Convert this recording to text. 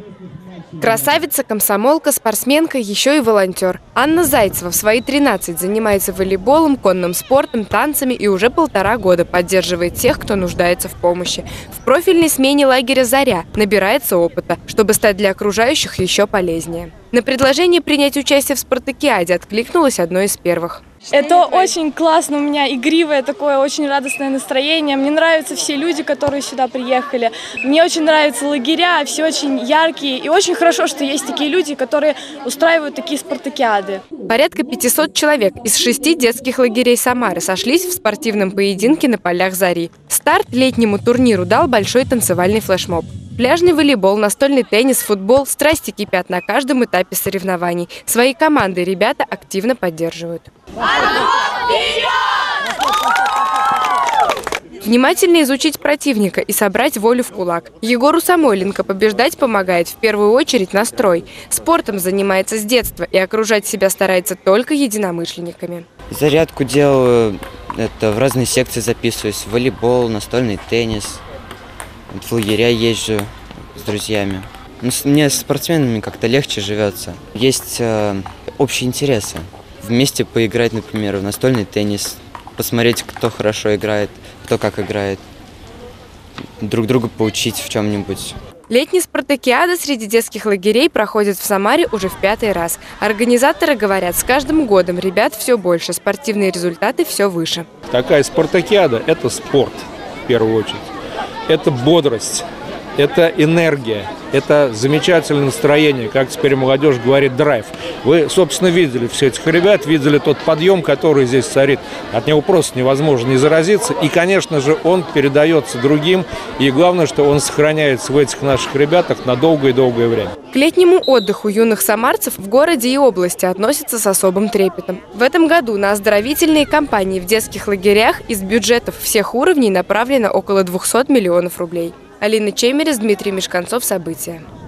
Красавица, комсомолка, спортсменка, еще и волонтер. Анна Зайцева в свои 13 занимается волейболом, конным спортом, танцами и уже 1,5 года поддерживает тех, кто нуждается в помощи. В профильной смене лагеря «Заря» набирается опыта, чтобы стать для окружающих еще полезнее. На предложение принять участие в спартакиаде откликнулась одной из первых. Это очень классно, у меня игривое такое, очень радостное настроение. Мне нравятся все люди, которые сюда приехали. Мне очень нравятся лагеря, все очень яркие. И очень хорошо, что есть такие люди, которые устраивают такие спартакиады. Порядка 500 человек из 6 детских лагерей Самары сошлись в спортивном поединке на полях «Зари». Старт летнему турниру дал большой танцевальный флешмоб. Пляжный волейбол, настольный теннис, футбол – страсти кипят на каждом этапе соревнований. Свои команды ребята активно поддерживают. Внимательно изучить противника и собрать волю в кулак. Егору Самойленко побеждать помогает в первую очередь настрой. Спортом занимается с детства и окружать себя старается только единомышленниками. Зарядку делаю, в разные секции записываюсь. Волейбол, настольный теннис. В лагеря езжу с друзьями. Мне с спортсменами как-то легче живется. Есть общие интересы. Вместе поиграть, например, в настольный теннис, посмотреть, кто хорошо играет, кто как играет, друг друга поучить в чем-нибудь. Летняя спартакиада среди детских лагерей проходит в Самаре уже в 5-й раз. Организаторы говорят, с каждым годом ребят все больше, спортивные результаты все выше. Такая спартакиада – это спорт, в первую очередь. Это бодрость, это энергия, это замечательное настроение, как теперь молодежь говорит, драйв. Вы, собственно, видели всех этих ребят, видели тот подъем, который здесь царит. От него просто невозможно не заразиться. И, конечно же, он передается другим. И главное, что он сохраняется в этих наших ребятах на долгое-долгое время. К летнему отдыху юных самарцев в городе и области относятся с особым трепетом. В этом году на оздоровительные кампании в детских лагерях из бюджетов всех уровней направлено около 200 миллионов рублей. Алина Чемерис, Дмитрий Мешканцов. События.